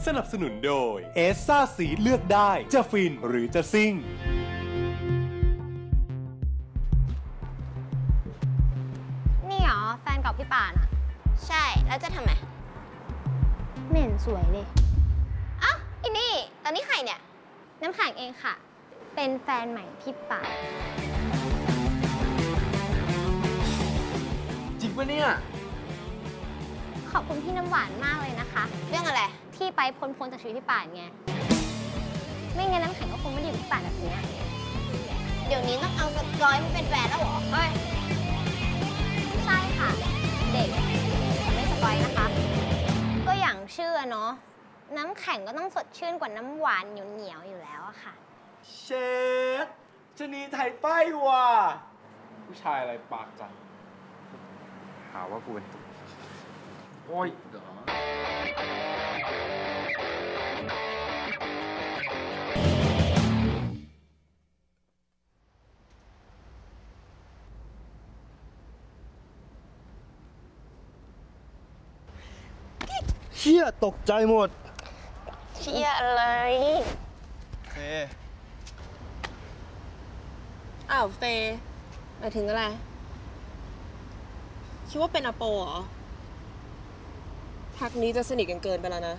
สนับสนุนโดยเอสซ่าสีเลือกได้จะฟินหรือจะซิ่งนี่เหรอแฟนเก่าพี่ป่านอะใช่แล้วจะทำไมไม่เห็นสวยเลยอ้าวอีนี่ตอนนี้ใครเนี่ยน้ำแข็งเองค่ะเป็นแฟนใหม่พี่ป่านจริงปะเนี่ยขอบคุณพี่น้ำหวานมากเลยนะคะเรื่องอะไรที่ไปพ้นจากชีวิตพี่ป่านไงไม่งั้นน้ำแข็งก็คงไม่ได้อยู่พี่ป่านแบบนี้เดี๋ยวนี้ต้องเอาสกอยมาเป็นแฟนแล้วเหรอเฮ้ยใช่ค่ะเด็กแต่ไม่สกอยนะคะก็อย่างชื่อเนาะน้ำแข็งก็ต้องสดชื่นกว่าน้ำหวานเหนียวๆอยู่แล้วอะค่ะเชฟชนีไทยป้ายว่ะผู้ชายอะไรปากจังหาว่ากูเป็นตุ๊กโอ้ยเดี๋ยวเชี่ยตกใจหมดเชี่ยอะไรเฟอ้าวเฟย์หมายถึงอะไรคิดว่าเป็นอโปเหรอพักนี้จะสนิทกันเกินไปแล้วนะ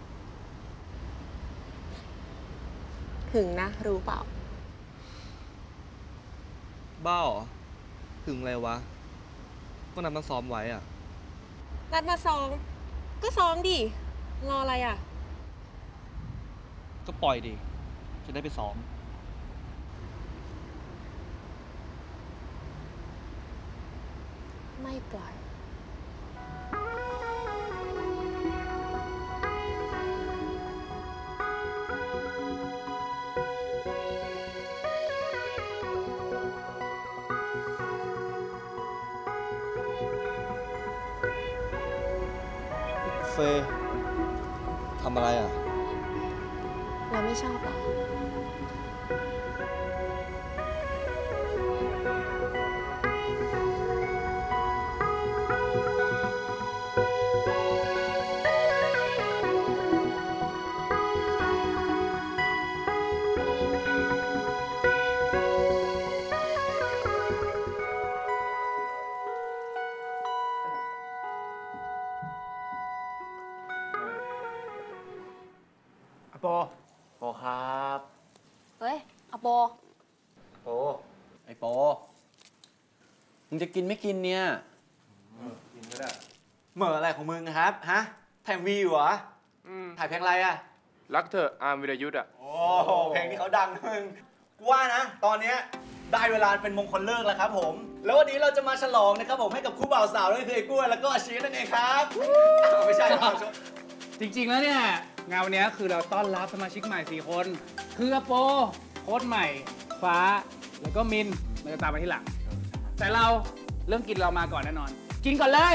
ถึงนะรู้เปล่าบ้าเหรอถึงอะไรวะก็นัดมาซ้อมไว้อ่ะนัดมาซ้อมก็ซ้อมดิรออะไรอ่ะก็ปล่อยดิจะได้ไปซ้อมไม่ปล่อยเฟย์ทำอะไรอ่ะเราไม่ชอบหรอโปครับเฮ้ยอโปโปไอโปมึงจะกินไม่กินเนี่ยกินก็ได้เหม่ออะไรของมึงนะครับฮะถ่ายวีอยู่เหรอถ่ายเพลงอะไรอะรักเธออาร์มวิรยุทธ์อ่ะโอ้เพลงที่เขาดังนะมึงกูว่านะตอนเนี้ยได้เวลาเป็นมงคลเลิกแล้วครับผมแล้ววันนี้เราจะมาฉลองนะครับผมให้กับคู่บ่าวสาวนั่นคือไอ้กล้วยแล้วก็อาชีนั่นเองครับไม่ใช่ครับจริงๆแล้วเนี่ยงานวันนี้คือเราต้อนรับสมาชิกใหม่4คนคืออโปโค้ชใหม่ฟ้าแล้วก็มินมันจะตามมาที่หลังแต่เราเรื่องกินเรามาก่อนแน่นอนกินก่อนเลย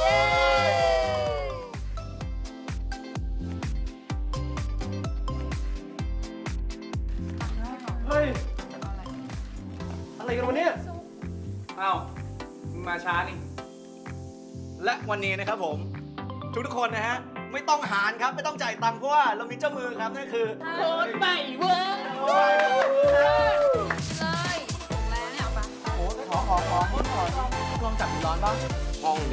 เฮ้ยอะไรกันวะเนี่ยเอ้ามาช้านี่และวันนี้นะครับผมทุกคนนะฮะไม่ต้องหารครับไม่ต้องจ่ายตังค์เพราะว่าเรามีเจ้ามือครับนั่นคือโค้ชใหม่เว้ยเลยถูกแล้วเนี่ยปะโอ้ขอลองจับร้อนบ้างห้องดิ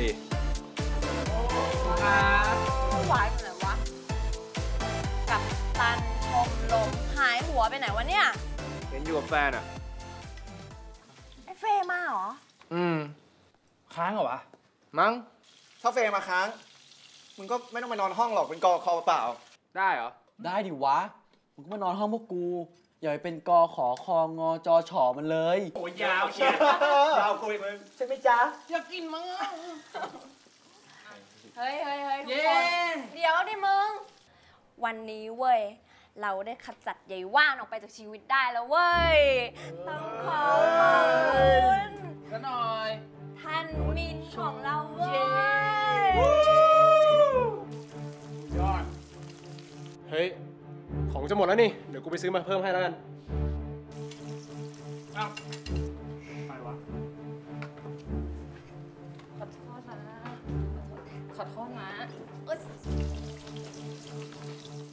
หวายอยู่ไหนวะกับตันชมลมหายหัวไปไหนวะเนี่ยเห็นอยู่กับแฟนอ่ะไอ้เฟย์มาเหรอค้างเหรอวะมั้งถ้าเฟย์มาค้างมึงก็ไม่ต้องไปนอนห้องหรอกเป็นกอคอเปล่าได้เหรอได้ดิวะมึงก็มานอนห้องพวกกูอย่าไปเป็นกอขอคองอจอฉอมันเลยโอ้ยยาวเชียยาวคุยมึงใช่ไหมจ๊ะอยากกินมั้งเฮ้ยทุกคนเดี๋ยวดิมึงวันนี้เว้ยเราได้ขจัดยายว่านออกไปจากชีวิตได้แล้วเว้ยต้องขอบคุณกันหน่อยท่านมินของเราเว้ยยอดเฮ้ยของจะหมดแล้วนี่เดี๋ยวกูไปซื้อมาเพิ่มให้แล้วกันเอ้าไปวะขอโทษนะ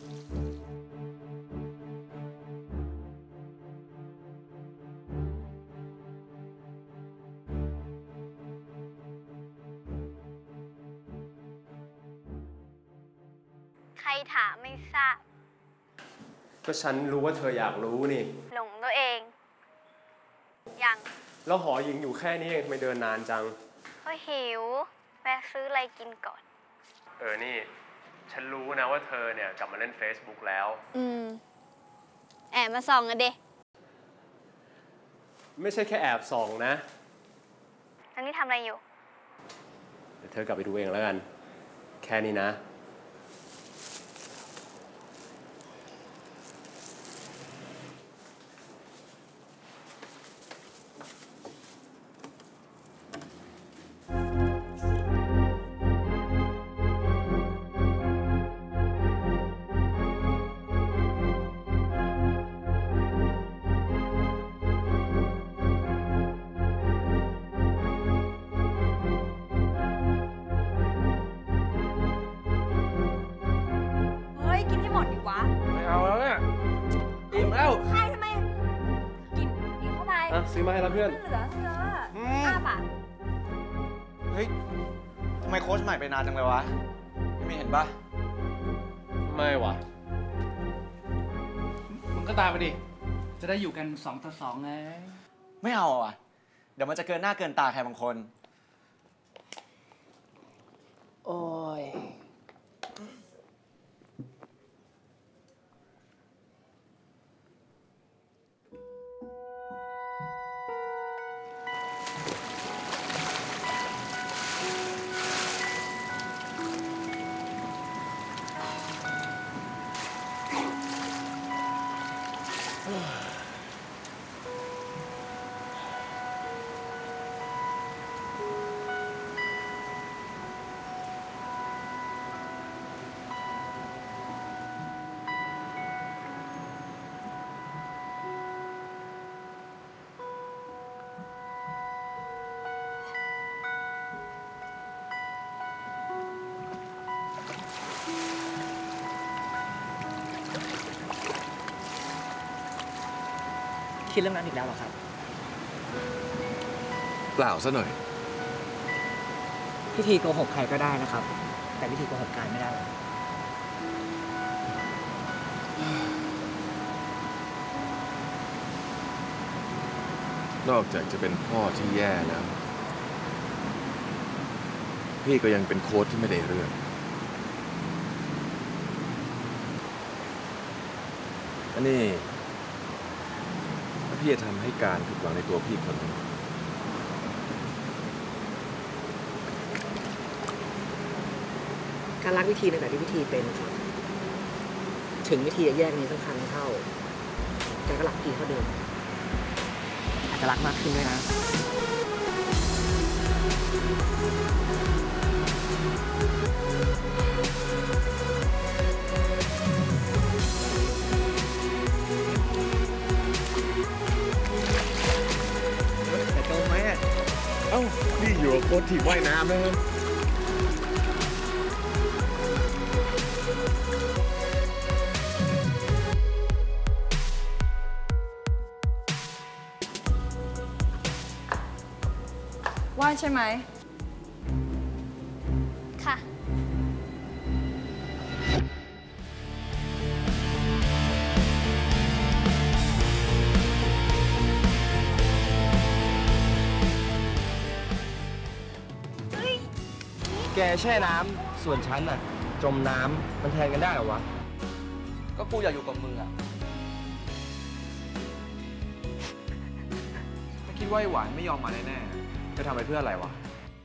ถามไม่ทราบก็ฉันรู้ว่าเธออยากรู้นี่หลงตัวเองยังแล้วหอหญิงอยู่แค่นี้เองทำไมเดินนานจังก็หิวแวะซื้ออะไรกินก่อนนี่ฉันรู้นะว่าเธอเนี่ยกลับมาเล่น Facebook แล้วแอบมาส่องกันดิไม่ใช่แค่แอบส่องนะอันนี้ทำอะไรอยู่เดี๋ยวเธอกลับไปดูเองแล้วกันแค่นี้นะซื้อมาให้แล้วเพื่อนเหลือ5 บาทเฮ้ยทำไมโค้ชใหม่ไปนานจังเลยวะไม่เห็นปะไม่วะมึงก็ตามไปดิจะได้อยู่กัน2 ต่อ 2ไงไม่เอาอ่ะเดี๋ยวมันจะเกินหน้าเกินตาใครบางคนโอ้ยคิดเรื่องนั้นอีกแล้วหรอครับเปล่าซะหน่อยพิธีโกหกใครก็ได้นะครับแต่พิธีโกหกกายไม่ได้นอกจากจะเป็นพ่อที่แย่แล้วพี่ก็ยังเป็นโค้ชที่ไม่ได้เรื่องอันนี้พี่จะทำให้การผิดหวังในตัวพี่คนหนึ่งการรักวิธีในแบบที่วิธีเป็นครับถึงวิธีจะแยกนี้สำคัญเท่าแต่ก็รักพี่เท่าเดิมอาจจะรักมากขึ้นด้วยนะนี่อยู่กับโค้ชทีมว่ายน้ำนะครับว่างใช่ไหมค่ะแกแช่น้ำส่วนฉันน่ะจมน้ำมันแทนกันได้เหรอวะก็กูอยากอยู่กับมึงอ่ะถ้าคิดว่าไอ้หวานไม่ยอมมาแน่ๆจะทำไปเพื่ออะไรวะ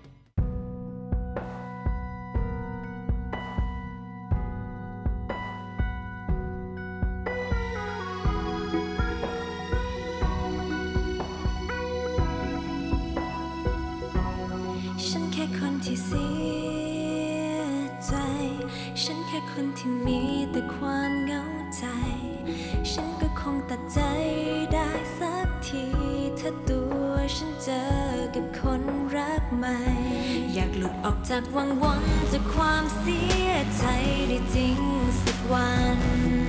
ฉันแค่คนที่เสียใจฉันแค่คนที่มีแต่ความเหงาใจฉันก็คงตัดใจได้สักทีถ้าตัวฉันเจอกับคนรักใหม่อยากหลุดออกจากวังวนจากความเสียใจได้จริงสักวัน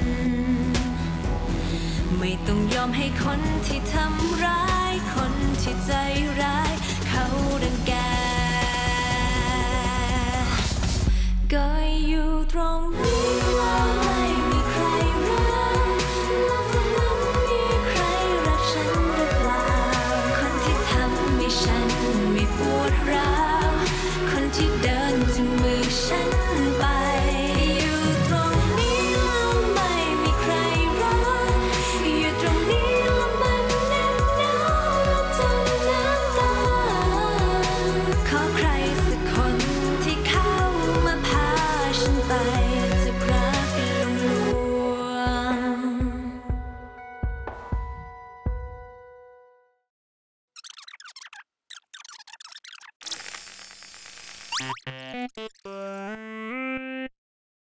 ไม่ต้องยอมให้คนที่ทำร้ายคนที่ใจร้ายเขาดังแกก็อยู่ตรงนี้ดร้าวคนที่เดินถึงมือฉันไปอยู่ตรงนี้แล้วไม่มีใครรักอยู่ตรงนี้แล้วมันแน่นหนาวและจมน้ำตาขอใครสักคนที่เข้ามาพาฉันไปจะรักลวง